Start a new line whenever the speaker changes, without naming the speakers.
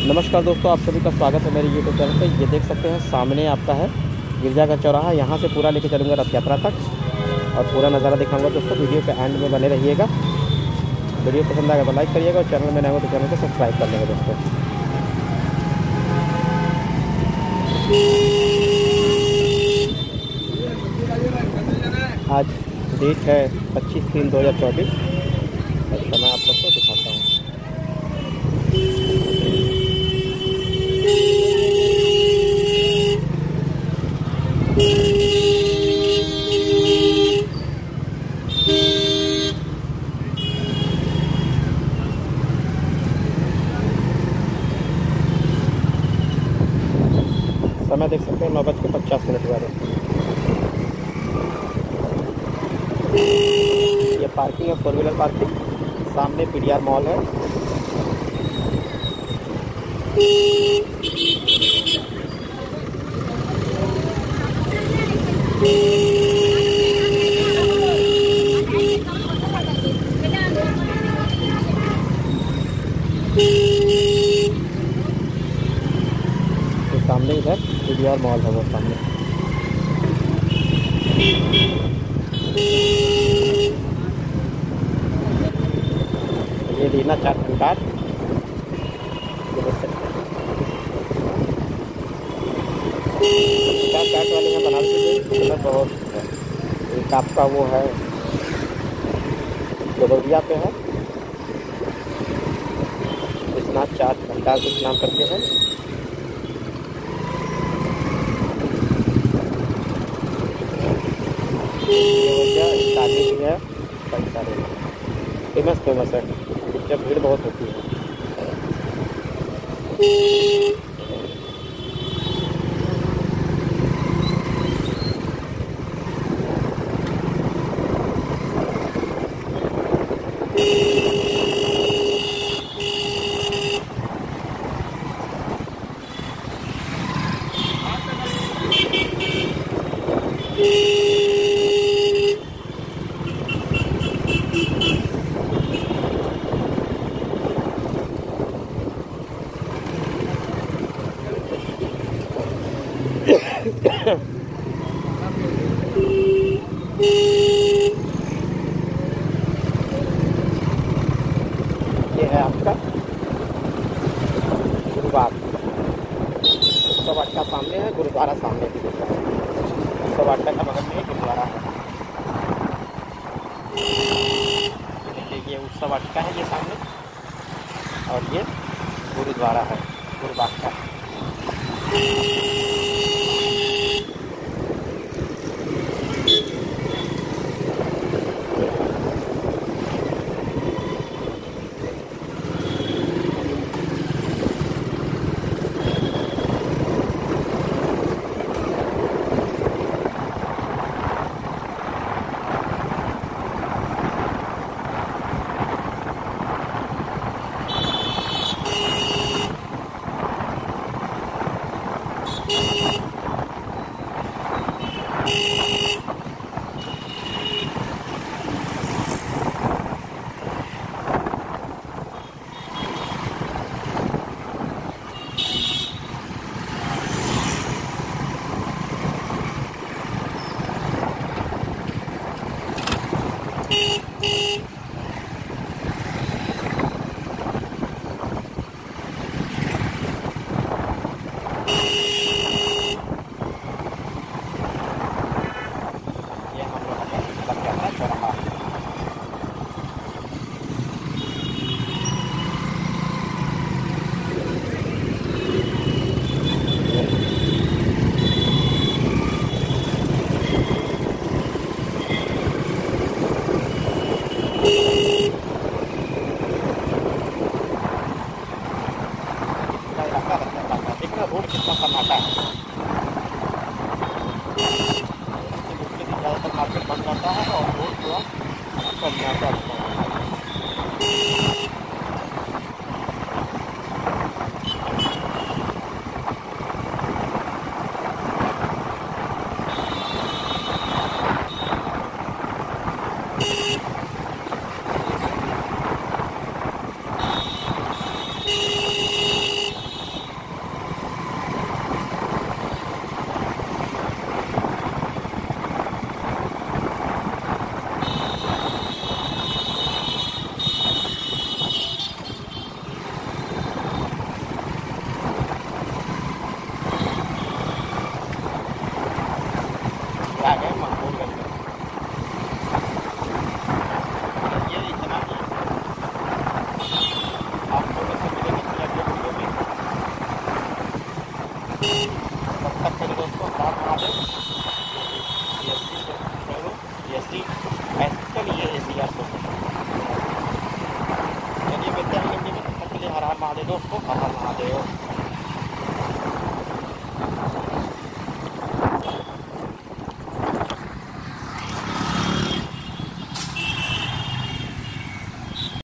नमस्कार दोस्तों, आप सभी का स्वागत है मेरे यूट्यूब चैनल पे। ये देख सकते हैं सामने आपका है गिरजाघर चौराहा। यहाँ से पूरा लेके चलूँगा रथ यात्रा तक और पूरा नज़ारा दिखाऊंगा दोस्तों। वीडियो के एंड में बने रहिएगा। वीडियो पसंद आएगा तो लाइक करिएगा और चैनल में नए हो तो चैनल को सब्सक्राइब कर लेंगे दोस्तों। आज डेट है 25/3/2024 और समय आप लोग को दिखाता हूँ। समय देख सकते हैं 9:50 हुआ है। ये पार्किंग है, 4 व्हीलर पार्किंग। सामने पीडीआर मॉल है। तो सामने इधर पीडीआर मॉल है, वो सामने। ये रीना चाट भंडार चाट वाले हैं बनारसी में बहुत है। एक आपका वो है दोबड़िया पे है, विश्वनाथ चाट भंडार कुछ नाम करके हैं। शादी भी है, कई सारे फेमस है। जब भीड़ बहुत होती है। ये है आपका गुरुद्वारा। उत्सव वाटिका सामने है, गुरुद्वारा सामने भी दिख रहा है। उत्सव वाटिका का बगल में ही गुरुद्वारा है। देखिए ये उत्सव वाटिका है, ये सामने, और ये गुरुद्वारा है, गुरुद्वारा। रोड कितना सन्नाटा है। ज़्यादातर मार्केट बन जाता है और रोड पूरा सन्नाटा होता है। तब तक के लिए दोस्तों हर हर महादेव। GST चलिए ACR चलिए मिलते हैं अगले वीडियो में, तब तक के लिए हर हर महादेव दोस्तों, हर हर महादेव।